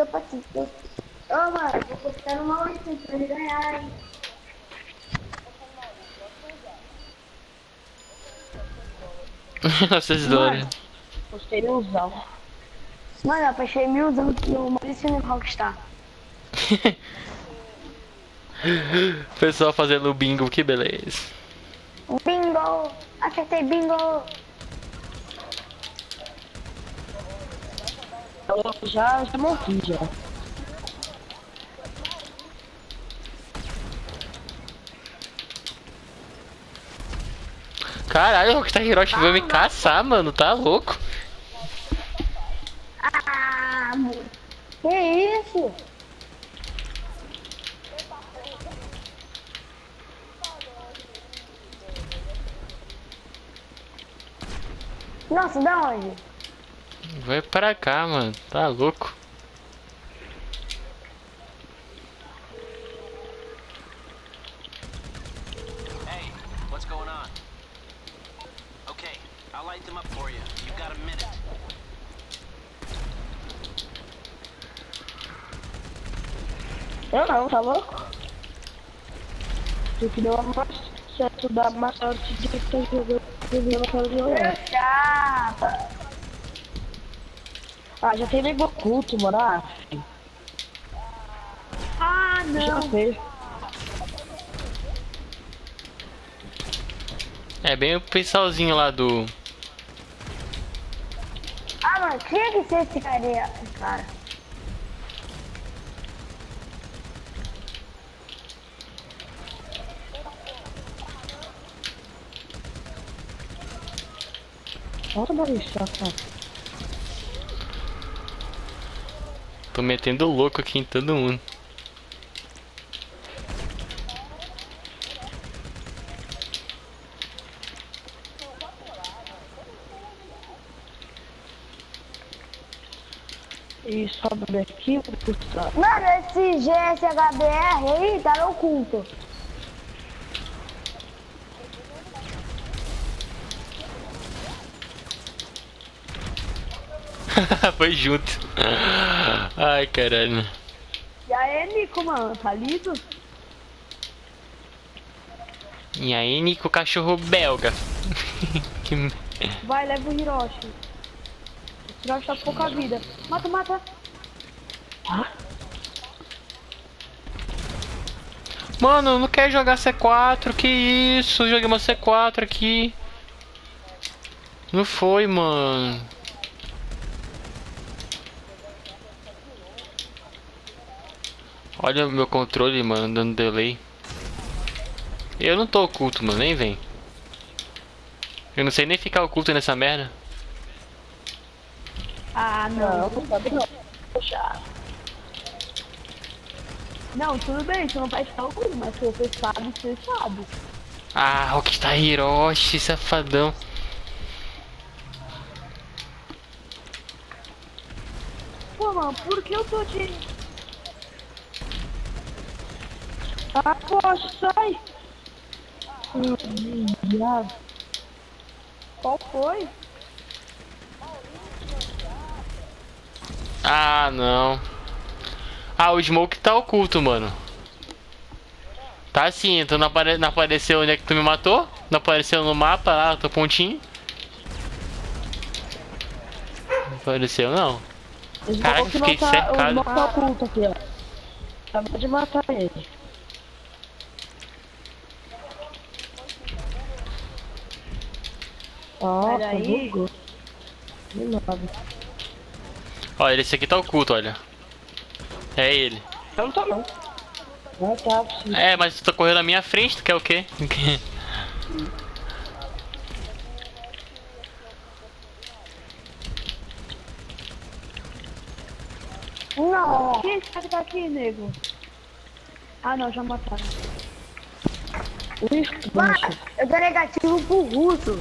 Patita. Ô, mano, vou postar uma 800 pra ele ganhar, hein? Vocês Mano, doram. Gostei milzão. mano, eu fechei 1000 aqui no Maurício no Rockstar. Pessoal fazendo bingo, que beleza. Bingo! Acertei bingo! Eu já morri já. Caralho, o Rockstar Hiroshi veio me caçar, mano. Tá louco. Ah, mano. Que isso? Nossa, da onde? Vai pra cá, mano. Tá louco. Hey, what's going on? Okay, I'll light them up for you. You've got a minute. Eu não, tá louco? Tu que deu a mais certo da mais sorte de que tá jogando aquela violão. Chata. Ah, já tem nego oculto, mano. Ah, Já não. fez. É bem o pessoalzinho lá do... Ah, mano, tinha que ser esse cara. Volta pra isso, cara. Tô metendo louco aqui em todo mundo. E sobe aqui, vou puxar. Mano, esse GSHBR aí tá no oculto. Foi junto. Ai, caralho. E aí, Nico, mano, tá lido? E aí, Nico, cachorro belga. Que... Vai, leva o Hiroshi. O Hiroshi tá com pouca vida. Mata, mata. Mano, não quer jogar C4, que isso? Joguei uma C4 aqui. Não foi, mano. Olha o meu controle, mano, dando delay. Eu não tô oculto, mano, nem vem. Eu não sei nem ficar oculto nessa merda. Ah, Não, não. não sabe não. Poxa. Não, tudo bem, você não vai estar oculto, mas se você sabe, você sabe. Ah, Rockstar Hiroshi, safadão. Pô, mano, por que eu tô te... Ah, poxa, sai! Viado. Qual foi? Ah, não. Ah, o Smoke tá oculto, mano. Tá sim, então não apareceu onde é que tu me matou? Não apareceu no mapa lá, teu pontinho? Não apareceu, não. Caraca, O fiquei Smoke cercado. tá oculto aqui, ó. Acabou de matar ele. Nossa, Peraí. bugou. De novo. Olha, esse aqui tá oculto, olha. É ele. Eu não tô não. Não tá possível. É, mas tu tá correndo na minha frente, tu quer o quê? Não. Quem é esse cara que tá aqui, nego? Ah, não, já mataram. Isso, Mano, bicho. eu tô negativo pro russo.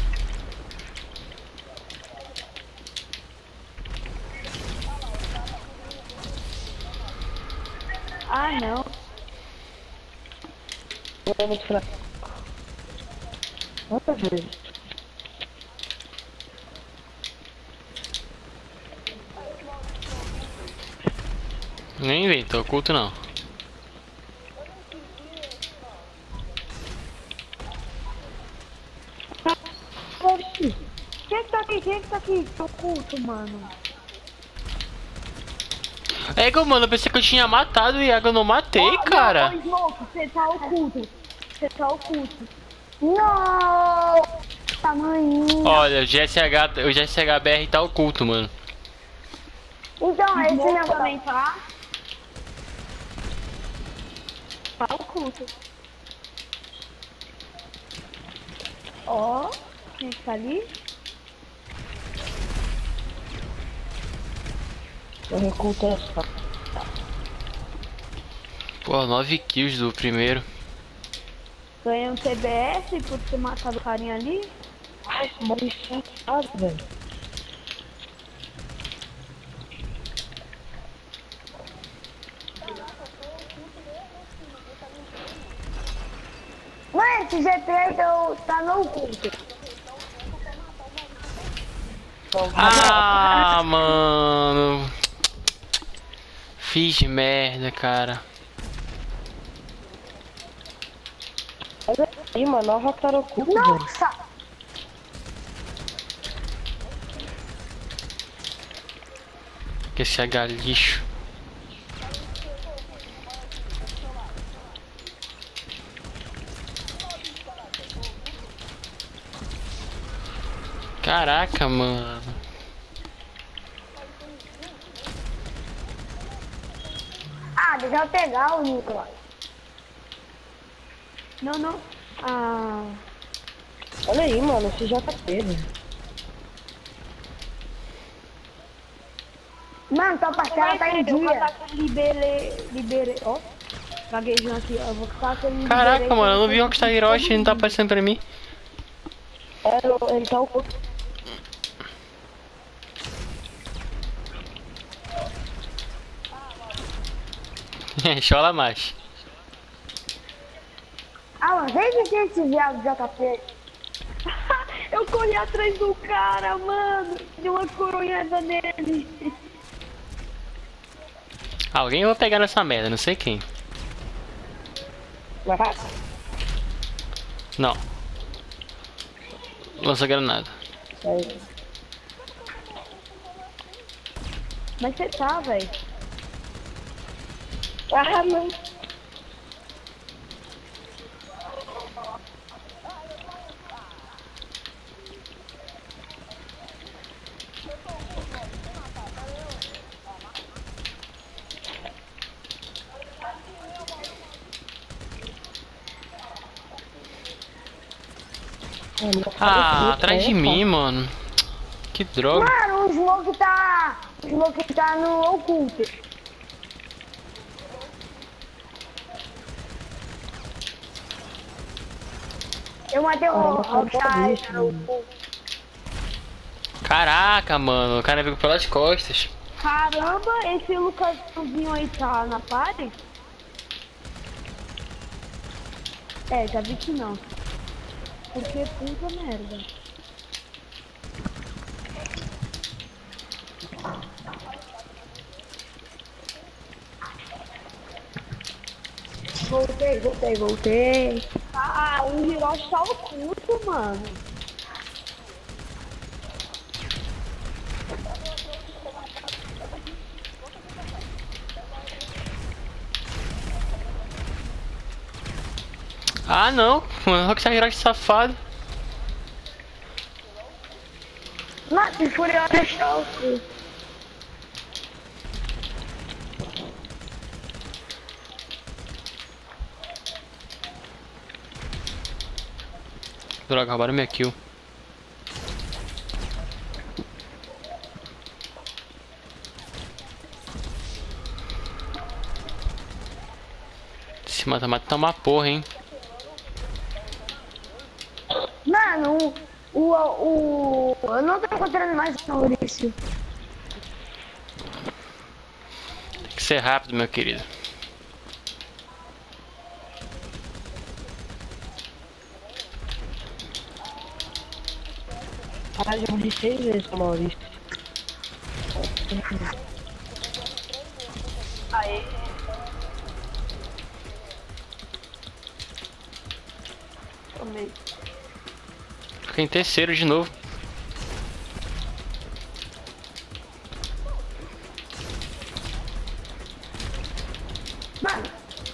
Ah, não. É muito fraco. Outra vez. Nem vem, tô oculto não. Oxi. Quem que tá aqui? Quem que tá aqui? Tô oculto, mano. É que, mano, eu pensei que eu tinha matado o Iago, eu não matei, cara. Não, Smoke, você tá oculto. Você tá oculto. Não! Tamanho. Olha, o GSHBR tá oculto, mano. Então, esse Smoke negócio. também tá. Tá oculto. Ó, quem que tá ali? Eu reculto essa. Pô, 9 kills do primeiro. Ganhei um TBS por ter matado o carinha ali. Ai, morri sentado, velho. Mano, esse GP tá no oculto. Ah, mano. Fiz merda, cara. Olha aí, mano, olha o Rotar oculto, velho. Nossa! Que esse H lixo. Caraca, mano. Ah, deixa eu pegar o Nicolas. Não. Ah. Olha aí, mano, esse JP, velho. Mano, tua parcela tá em Eu vou dia. passar aquele libere. Ó. Gaguejando aqui, ó. Eu vou passar aquele Caraca, mano, eu não vi o Rockstar Hiroshi, não tá aparecendo pra mim. É, ele tá oculto. Chola mais. Ah, mano, vem que tem esse viado JP. Eu corri atrás do cara, mano. Deu uma coronhada nele. Alguém vai pegar nessa merda, não sei quem. Vai. Não. Lança granada. Aí. Mas você tá, velho. Ah, não. Ah, atrás de mim, mano. Que droga. Mano, o Smoke tá. O Smoke tá no oculto. Eu matei o Rockstar no oculto. Caraca, mano. O cara veio pelas costas. Caramba, esse Lucaszinho aí tá na party? É, já vi que não. Porque puta merda. Voltei. Ah, o Hiroshi tá oculto, mano. Ah, não. Mano, Rockstar Hiroshi safado. Mano, se Furiosa está oculto. Droga, roubaram minha kill. Esse mata-mata tá uma porra, hein. Mano, eu não tô encontrando mais o Maurício. Tem que ser rápido, meu querido. Ah, já morri 6 vezes com o Maurício. Aí. Tomei. Fiquei em terceiro de novo. Mano.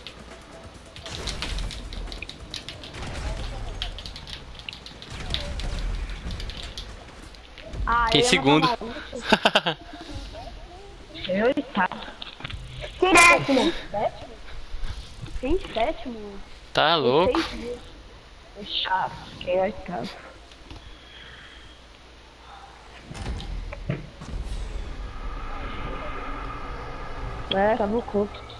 Ah, Fiquei em eu ia segundo. matar Eu oitavo. Quem é sétimo? Sétimo? Quem sétimo? Tá louco. 6 dias. É chato. Quem é oitavo? É, tá no culto.